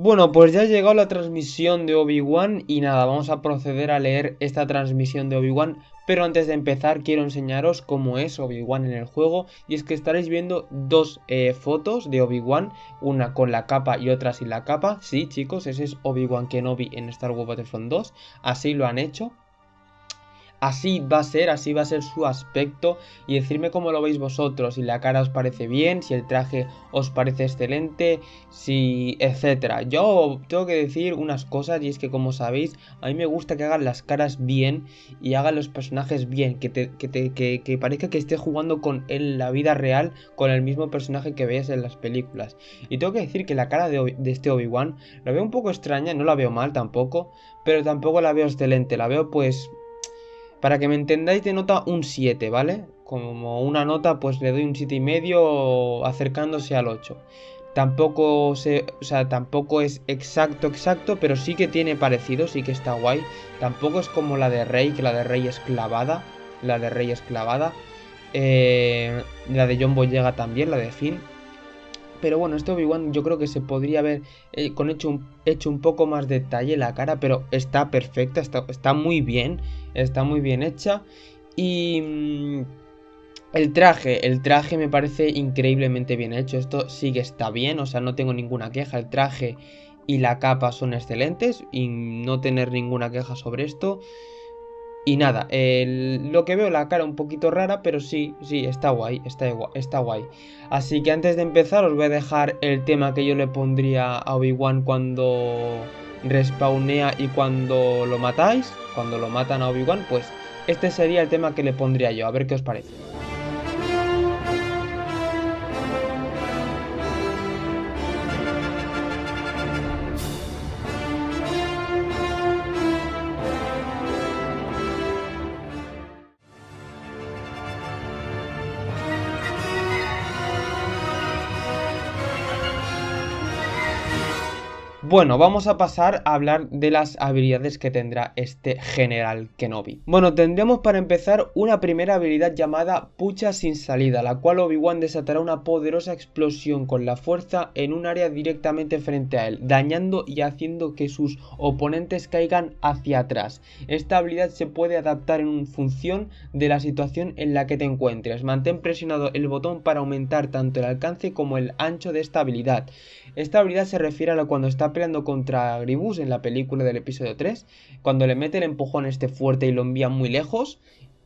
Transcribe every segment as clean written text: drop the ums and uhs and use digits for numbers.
Bueno, pues ya ha llegado la transmisión de Obi-Wan y nada, vamos a proceder a leer esta transmisión de Obi-Wan. Pero antes de empezar quiero enseñaros cómo es Obi-Wan en el juego. Y es que estaréis viendo dos fotos de Obi-Wan, una con la capa y otra sin la capa. Sí, chicos, ese es Obi-Wan Kenobi en Star Wars Battlefront 2, así lo han hecho. Así va a ser su aspecto y decirme cómo lo veis vosotros, si la cara os parece bien, si el traje os parece excelente, si etcétera. Yo tengo que decir unas cosas y es que como sabéis, a mí me gusta que hagan las caras bien y hagan los personajes bien, que parezca que esté jugando con en la vida real con el mismo personaje que veis en las películas. Y tengo que decir que la cara de este Obi-Wan la veo un poco extraña, no la veo mal tampoco, pero tampoco la veo excelente, la veo pues... Para que me entendáis, de nota un 7, ¿vale? Como una nota, pues le doy un 7,5 acercándose al 8. Tampoco tampoco es exacto, pero sí que tiene parecido, sí que está guay. Tampoco es como la de Rey, que la de Rey es clavada. La de Rey es clavada. La de John Boyega también, la de Finn. Pero bueno, este Obi-Wan yo creo que se podría haber hecho un poco más detalle la cara, pero está perfecta, está muy bien, está muy bien hecha. Y el traje me parece increíblemente bien hecho, esto sí que está bien, o sea, no tengo ninguna queja, el traje y la capa son excelentes y no tener ninguna queja sobre esto. Y nada, lo que veo la cara un poquito rara, pero sí, está guay, está guay. Así que antes de empezar os voy a dejar el tema que yo le pondría a Obi-Wan cuando respawnea y cuando lo matáis. Cuando lo matan a Obi-Wan, pues este sería el tema que le pondría yo, a ver qué os parece. Bueno, vamos a pasar a hablar de las habilidades que tendrá este General Kenobi. Bueno, tendremos para empezar una primera habilidad llamada Pucha sin salida, la cual Obi-Wan desatará una poderosa explosión con la fuerza en un área directamente frente a él, dañando y haciendo que sus oponentes caigan hacia atrás. Esta habilidad se puede adaptar en función de la situación en la que te encuentres. Mantén presionado el botón para aumentar tanto el alcance como el ancho de esta habilidad. Esta habilidad se refiere a cuando está peleando contra Grievous en la película del episodio 3, cuando le mete el empujón este fuerte y lo envían muy lejos.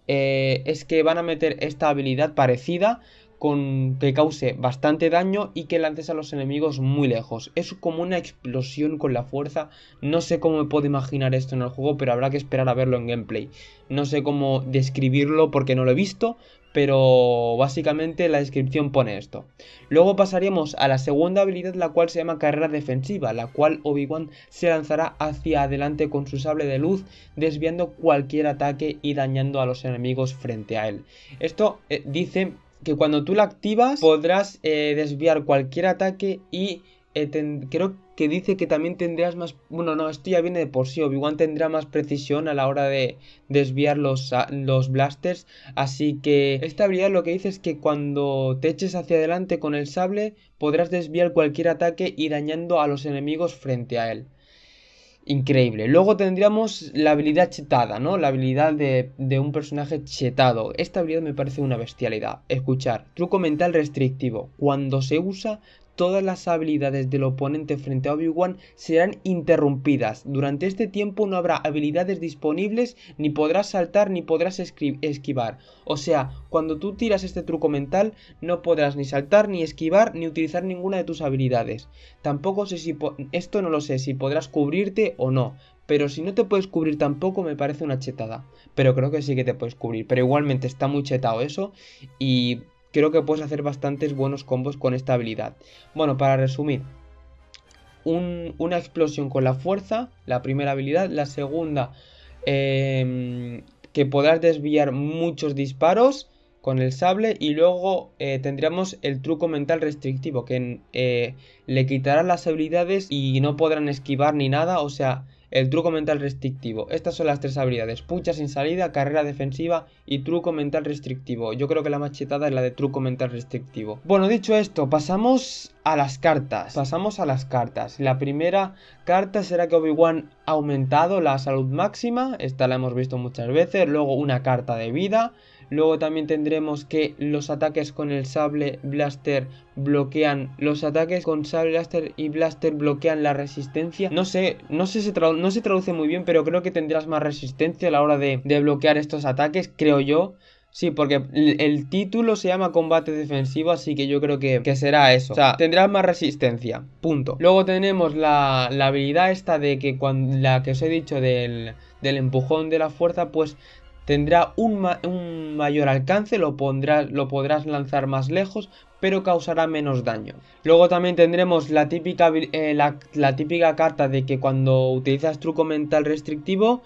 Es que van a meter esta habilidad parecida con que cause bastante daño y que lances a los enemigos muy lejos. Es como una explosión con la fuerza. No sé cómo me puedo imaginar esto en el juego, pero habrá que esperar a verlo en gameplay. No sé cómo describirlo porque no lo he visto, pero básicamente la descripción pone esto. Luego pasaríamos a la segunda habilidad, la cual se llama carrera defensiva, la cual Obi-Wan se lanzará hacia adelante con su sable de luz, desviando cualquier ataque y dañando a los enemigos frente a él. Esto dice que cuando tú la activas podrás desviar cualquier ataque y creo que dice que también tendrás más... Bueno, no, esto ya viene de por sí. Obi-Wan tendrá más precisión a la hora de desviar los blasters. Así que esta habilidad lo que dice es que cuando te eches hacia adelante con el sable podrás desviar cualquier ataque y dañando a los enemigos frente a él. Increíble. Luego tendríamos la habilidad chetada, ¿no? La habilidad de un personaje chetado. Esta habilidad me parece una bestialidad. Escuchar. Truco mental restrictivo. Cuando se usa, todas las habilidades del oponente frente a Obi-Wan serán interrumpidas. Durante este tiempo no habrá habilidades disponibles, ni podrás saltar ni podrás esquivar. O sea, cuando tú tiras este truco mental no podrás ni saltar, ni esquivar, ni utilizar ninguna de tus habilidades. Tampoco sé si... Esto no lo sé, si podrás cubrirte o no. Pero si no te puedes cubrir tampoco me parece una chetada. Pero creo que sí que te puedes cubrir. Pero igualmente está muy chetado eso. Y creo que puedes hacer bastantes buenos combos con esta habilidad. Bueno, para resumir. Una explosión con la fuerza, la primera habilidad. La segunda, que podrás desviar muchos disparos con el sable. Y luego tendríamos el truco mental restrictivo, que le quitará las habilidades y no podrán esquivar ni nada. O sea, el truco mental restrictivo. Estas son las 3 habilidades: pucha sin salida, carrera defensiva y truco mental restrictivo. Yo creo que la más chetada es la de truco mental restrictivo. Bueno, dicho esto, pasamos a las cartas. La primera carta será que Obi-Wan ha aumentado la salud máxima. Esta la hemos visto muchas veces. Luego una carta de vida. Luego también tendremos que los ataques con el sable blaster bloquean. Los ataques con sable blaster y blaster bloquean la resistencia. No se traduce muy bien, pero creo que tendrás más resistencia a la hora de bloquear estos ataques, creo yo. Sí, porque el título se llama combate defensivo, así que yo creo que será eso. O sea, tendrás más resistencia, punto. Luego tenemos la habilidad esta de que la que os he dicho del empujón de la fuerza, pues tendrá un mayor alcance, lo podrás lanzar más lejos, pero causará menos daño. Luego también tendremos la típica carta de que cuando utilizas truco mental restrictivo,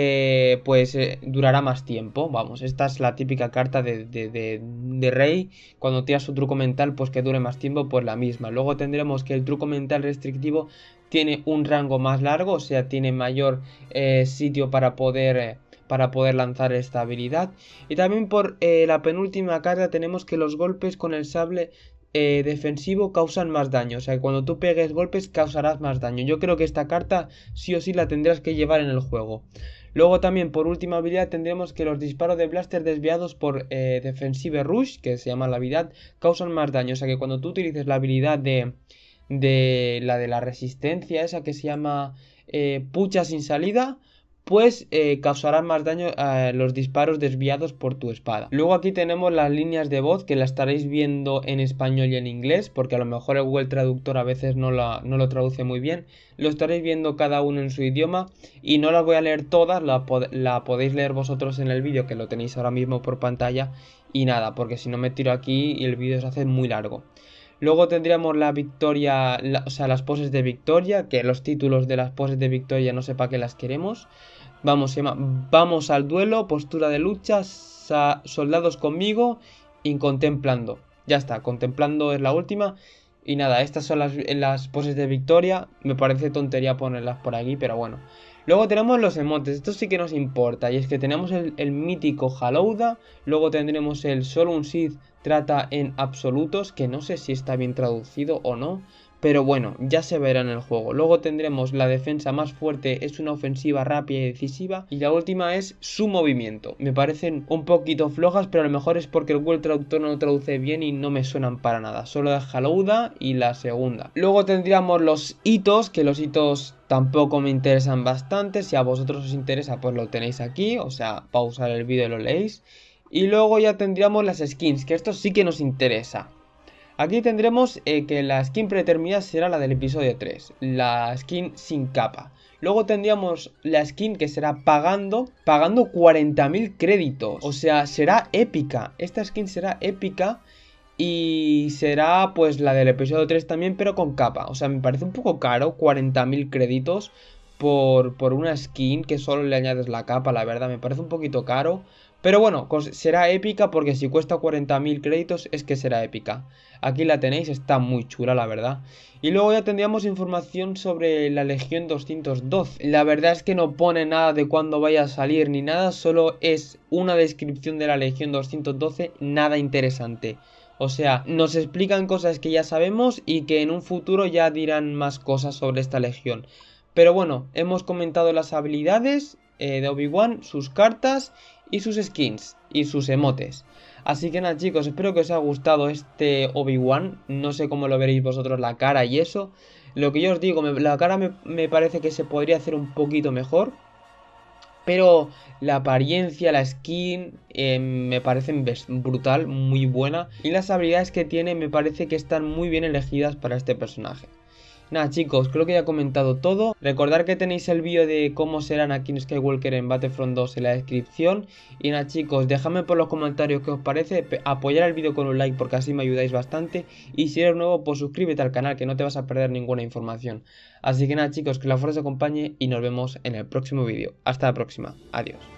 durará más tiempo. Vamos, esta es la típica carta de Rey. Cuando tiras su truco mental, pues que dure más tiempo, pues la misma. Luego tendremos que el truco mental restrictivo tiene un rango más largo, o sea, tiene mayor sitio para poder lanzar esta habilidad. Y también por la penúltima carta tenemos que los golpes con el sable defensivo causan más daño. O sea que cuando tú pegues golpes causarás más daño. Yo creo que esta carta sí o sí la tendrás que llevar en el juego. Luego también por última habilidad tendremos que los disparos de blaster desviados por Defensive Rush, que se llama la habilidad, causan más daño. O sea que cuando tú utilices la habilidad de la resistencia, esa que se llama pucha sin salida, pues causarán más daño a los disparos desviados por tu espada. Luego aquí tenemos las líneas de voz, que las estaréis viendo en español y en inglés, porque a lo mejor el Google Traductor a veces no lo traduce muy bien. Lo estaréis viendo cada uno en su idioma y no las voy a leer todas, la podéis leer vosotros en el vídeo, que lo tenéis ahora mismo por pantalla. Y nada, porque si no me tiro aquí y el vídeo se hace muy largo. Luego tendríamos la victoria, o sea, las poses de victoria, que los títulos de las poses de victoria no sé para qué las queremos. Vamos, se llama Vamos al duelo, postura de lucha, soldados conmigo y contemplando. Ya está, contemplando es la última. Y nada, estas son las poses de victoria. Me parece tontería ponerlas por aquí, pero bueno. Luego tenemos los emotes, esto sí que nos importa. Y es que tenemos el mítico Halouda. Luego tendremos el solo un Sith trata en absolutos, que no sé si está bien traducido o no, pero bueno, ya se verá en el juego. Luego tendremos la defensa más fuerte, es una ofensiva rápida y decisiva. Y la última es su movimiento. Me parecen un poquito flojas, pero a lo mejor es porque el Google Traductor no lo traduce bien y no me suenan para nada. Solo de Halouda y la segunda. Luego tendríamos los hitos, que los hitos tampoco me interesan bastante. Si a vosotros os interesa, pues lo tenéis aquí. O sea, pausar el vídeo y lo leéis. Y luego ya tendríamos las skins, que esto sí que nos interesa. Aquí tendremos que la skin predeterminada será la del episodio 3, la skin sin capa. Luego tendríamos la skin que será pagando 40.000 créditos. O sea, será épica. Esta skin será épica y será pues la del episodio 3 también, pero con capa. O sea, me parece un poco caro, 40.000 créditos por una skin que solo le añades la capa, la verdad, me parece un poquito caro. Pero bueno, será épica porque si cuesta 40.000 créditos es que será épica. Aquí la tenéis, está muy chula la verdad. Y luego ya tendríamos información sobre la Legión 212. La verdad es que no pone nada de cuándo vaya a salir ni nada, solo es una descripción de la Legión 212, nada interesante. O sea, nos explican cosas que ya sabemos y que en un futuro ya dirán más cosas sobre esta legión. Pero bueno, hemos comentado las habilidades de Obi-Wan, sus cartas y sus skins y sus emotes. Así que nada chicos, espero que os haya gustado este Obi-Wan. No sé cómo lo veréis vosotros la cara y eso. Lo que yo os digo, la cara me parece que se podría hacer un poquito mejor. Pero la apariencia, la skin, me parecen brutal, muy buena. Y las habilidades que tiene me parece que están muy bien elegidas para este personaje. Nada chicos, creo que ya he comentado todo. Recordad que tenéis el vídeo de cómo será Anakin Skywalker en Battlefront 2 en la descripción. Y nada chicos, dejadme por los comentarios qué os parece. Apoyar el vídeo con un like porque así me ayudáis bastante. Y si eres nuevo, pues suscríbete al canal que no te vas a perder ninguna información. Así que nada chicos, que la fuerza os acompañe y nos vemos en el próximo vídeo. Hasta la próxima, adiós.